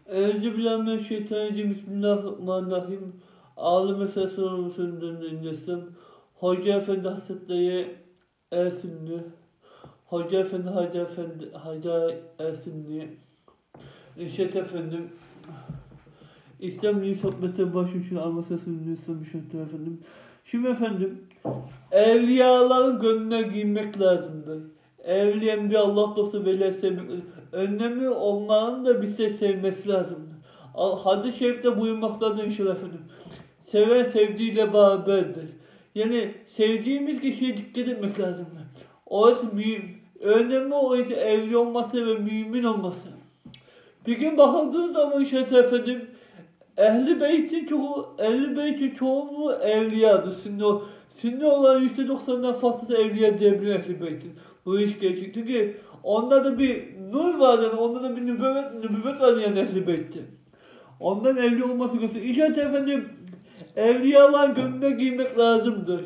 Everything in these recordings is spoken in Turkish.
Euzubillahimineşşeytanirracim. Bismillahirrahmanirrahim. Ağlı sorumlu sözünü dinlesin. Hoca Efendi Hazretleri Ersinli. Hoca Efendi Haydar Ersinli. İşet efendim. İslam Dini Sohbet'e başvuruşun alması sözünü istemiş efendim. Şimdi efendim, evliyaların gönlüne girmek lazımdır. Evliyen bir Allah dostu veliler sevmek lazım. Önemli onların da bize sevmesi lazım. Hadis-i şerifte buyurmaktadır inşallah efendim. Seven sevdiğiyle beraberdir. Yani sevdiğimiz kişiye dikkat etmek lazım. Orası önemli o ise evli olması ve mümin olması. Bir gün bakıldığı zaman inşallah efendim, Ehl-i Beyt'in çoğunluğu evliyadır. Sünni olan %90'dan fazlası evliya diyebilir Ehl-i Beyt'in. Bu iş gerçek. Çünkü onlarda bir nur var yani, onlarda bir nübüvvet var yani Ehl-i Beyt'te. Ondan evli olması gösteriyor. İnşallah efendim, evliyaların gönlüne girmek lazımdır.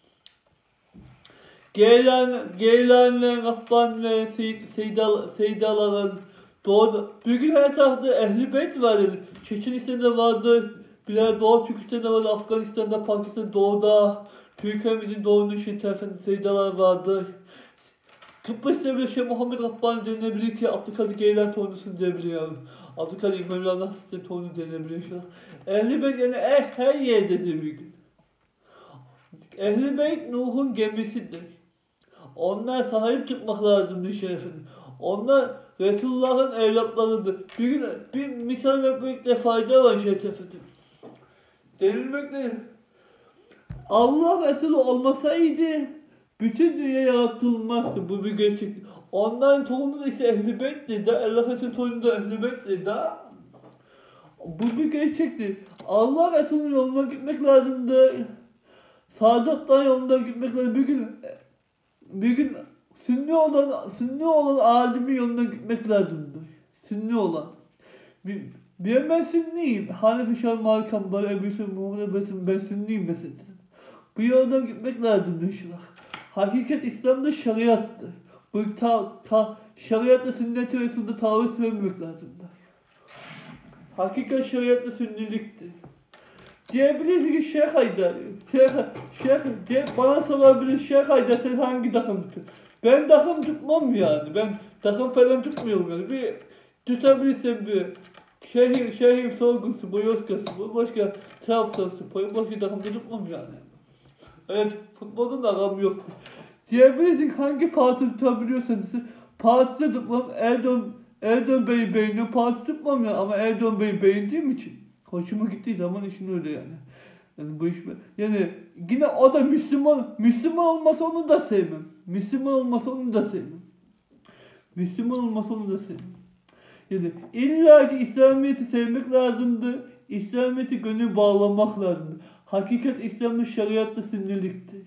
Geylanilerin, Rabbanilerin, Seydaların, doğru. Bugün her tarafta Ehl-i Beyt var yani. Çeçenistan'da vardı, Doğu Türkistan'da vardı, Afganistan'da, Pakistan'da, Doğu'da, Türkiye'mizin doğunun efendim Seydalar vardı. Kıbrıs'ta bile Muhammed Rabbani denilebilir ki Abdülkadir Geylan torunusunu diyebilir yani. Abdülkadir Mevlana Hazretleri torunu denilebilir inşallah. Ehl-i Beyt yani her yerdedir bir gün. Ehl-i Beyt Nuh'un gemisidir. Onlar sahip çıkmak lazımdır efendim. Onlar Resulullah'ın evlatlarıdır. Bir gün bir misal vermekte fayda var efendim. Denilmekte Allah Resulü olmasaydı bütün dünya yaratılmazdı. Bu bir gerçektir. Onların torunu da ise Ehl-i Beyt'tir. Allah Resulü torunu da Ehl-i Beyt'tir. Bu bir gerçektir. Allah Resulü'nün yoluna gitmek lazımdır. Saadet'tan yoluna gitmek lazım. Bir gün Sünni olan alimin yoluna gitmek lazımdır. Sünni olan. Ben Sünniyim. Hanefi Şah Malik Hanbali Ebu Yusuf Muhammed ben Sünniyim mesela. Bu yoldan gitmek lazımdır inşallah. Hakikat İslam'da şeriattır. Bu şeriatla sünnet-i Resul'da taviz vermemek lazımdır. Hakikat şeriatla sünniliktir. Diyebiliriz ki Şeyh Haydar, bana sorabilir Şeyh Haydar sen hangi takım tutuyorsun? Ben takım tutmam yani, ben takım falan tutmuyorum yani. Bir tutabilirsem bir Şehir Sorgunspor, Yozgatspor, başka Trabzonspor, başka takım tutmam yani. Evet, futbolun da aram yok. Diyebilirsin hangi parti tutabiliyorsanız, partide tutmam, Erdoğan Bey'i beğeniyorum, parti tutmam yani ama Erdoğan Bey'i beğendiğim için. Hoşuma gittiği zaman işin öyle yani. Yani bu iş yani yine o da Müslüman olmasa onu da sevmem. Müslüman olmasa onu da sevmem. Yani illa ki İslamiyet'i sevmek lazımdır. İslamiyet'i gönül bağlamak lazımdır. Hakikat İslam'ın şeriatla sünniliktir.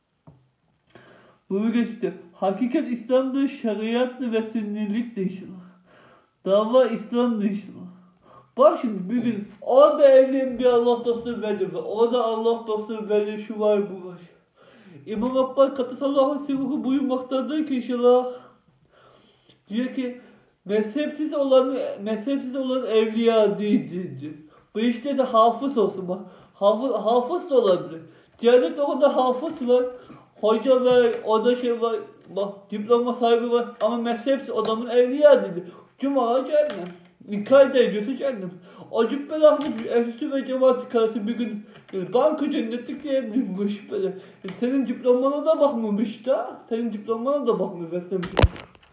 Bu gerçekten hakikat İslam'dır, şeriatlı ve sünniliktir inşallah. Dava İslam'dır inşallah. Bak şimdi bir gün orada evliyim bir Allah dostu veli var. Orada Allah dostu veli şu var bu var. İmam Abbas Katasallahu Sirruhu buyurmaktadır ki inşallah. Diyor ki mezhepsiz olan evliya değildir diyor. Bu işte de hafız olsun bak. Hafız da olabilir. Diyanet orada hafız var. Hoca var, orada var. Bak diploma sahibi var ama mezhepsiz adamın evliya dedi. Cuma cehennem. Nikah ediyorsa cehennem. O cübbeli Ahmet Ehl-i ve Cemaat karısı bir gün banka cennetlik diyebilirim bu şüpheli. Senin diplomana da bakmamış da. Senin diplomana da bakmıyor.